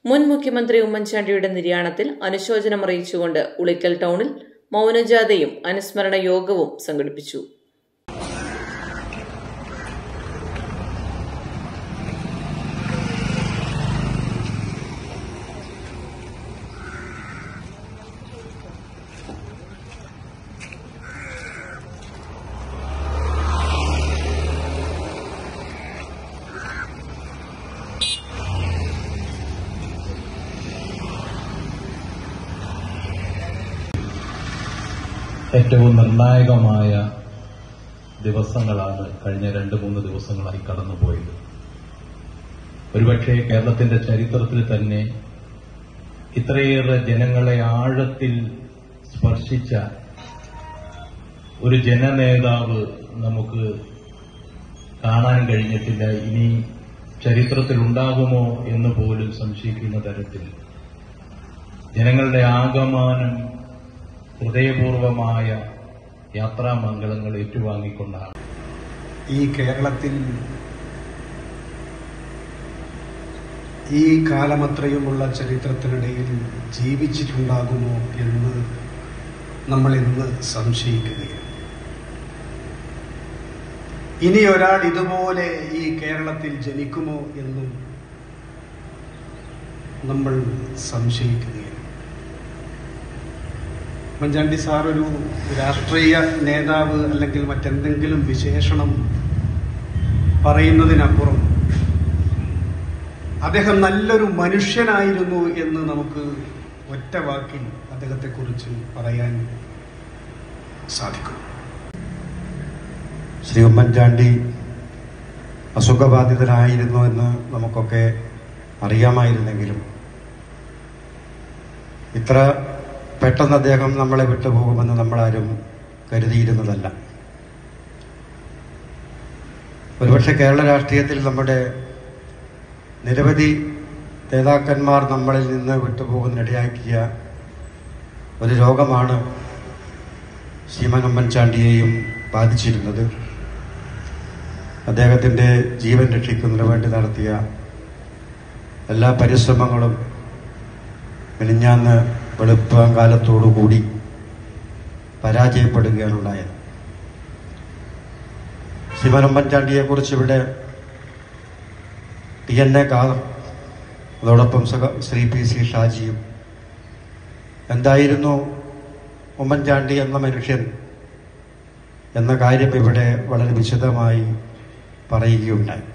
മുൻ മുഖ്യമന്ത്രി ഉമ്മൻചാണ്ടിയുടെ നിര്യാണത്തിൽ അനുശോചനം അറിയിച്ചുകൊണ്ട് ഉളിക്കൽ ടൗണിൽ മൗനജാഥയും അനുസ്മരണ യോഗവും സംഘടിപ്പിച്ചു. ഏറ്റവും നിർണായകമായ ദിവസങ്ങളാണ് കഴിഞ്ഞ 2-3 ദിവസങ്ങളായി കടന്നുപോയത്. ഒരുപക്ഷെ കേരളത്തിന്റെ ചരിത്രത്തിൽ തന്നെ ഇത്രയേറെ ജനങ്ങളെ ആഴത്തിൽ സ്പർശിച്ച ഒരു ജനനേതാവ് നമുക്ക് കാണാൻ കഴിഞ്ഞിട്ടില്ല. ഇനി ചരിത്രത്തിൽ ഉണ്ടാകുമോ എന്ന് പോലും സംശയിക്കുന്ന തരത്തിൽ ജനങ്ങളുടെ ആകമാനം ഹൃദയപൂർവമായ യാത്രാമംഗളങ്ങൾ ഏറ്റുവാങ്ങിക്കൊണ്ടാണ് ഈ കേരളത്തിൽ ഈ കാലമത്രയുമുള്ള ചരിത്രത്തിനിടയിൽ ജീവിച്ചിട്ടുണ്ടാകുമോ എന്ന് നമ്മൾ ഇന്ന് സംശയിക്കുകയാണ്. ഇനി ഒരാൾ ഇതുപോലെ ഈ കേരളത്തിൽ ജനിക്കുമോ എന്നും നമ്മൾ സംശയിക്കുകയാണ്. ഉമ്മൻചാണ്ടി സാർ ഒരു രാഷ്ട്രീയ നേതാവ് അല്ലെങ്കിൽ മറ്റെന്തെങ്കിലും വിശേഷണം പറയുന്നതിനപ്പുറം അദ്ദേഹം നല്ലൊരു മനുഷ്യനായിരുന്നു എന്ന് നമുക്ക് ഒറ്റ വാക്കിൽ അദ്ദേഹത്തെക്കുറിച്ച് പറയാൻ സാധിക്കും. ശ്രീ ഉമ്മൻചാണ്ടി അസുഖബാധിതനായിരുന്നു എന്ന് നമുക്കൊക്കെ അറിയാമായിരുന്നെങ്കിലും ഇത്ര പെട്ടെന്ന് അദ്ദേഹം നമ്മളെ വിട്ടുപോകുമെന്ന് നമ്മളാരും കരുതിയിരുന്നതല്ല. ഒരുപക്ഷെ കേരള രാഷ്ട്രീയത്തിൽ നമ്മുടെ നിരവധി നേതാക്കന്മാർ നമ്മളിൽ നിന്ന് വിട്ടുപോകുന്നതിനിടയാക്കിയ ഒരു രോഗമാണ് ശ്രീമാൻ ഉമ്മൻചാണ്ടിയെയും ബാധിച്ചിരുന്നത്. അദ്ദേഹത്തിൻ്റെ ജീവൻ രക്ഷിക്കുന്നതിന് വേണ്ടി നടത്തിയ എല്ലാ പരിശ്രമങ്ങളും മെലിഞ്ഞാന്ന് വെളുപ്പാങ്കാലത്തോടുകൂടി പരാജയപ്പെടുകയാണുണ്ടായത്. ശ്രീമാൻ ഉമ്മൻചാണ്ടിയെക്കുറിച്ച് ഇവിടെ TN ഖാദർ അതോടൊപ്പം ശ്രീ PC ഷാജിയും എന്തായിരുന്നു ഉമ്മൻചാണ്ടി എന്ന മനുഷ്യൻ എന്ന കാര്യം ഇവിടെ വളരെ വിശദമായി പറയുകയുണ്ടായി.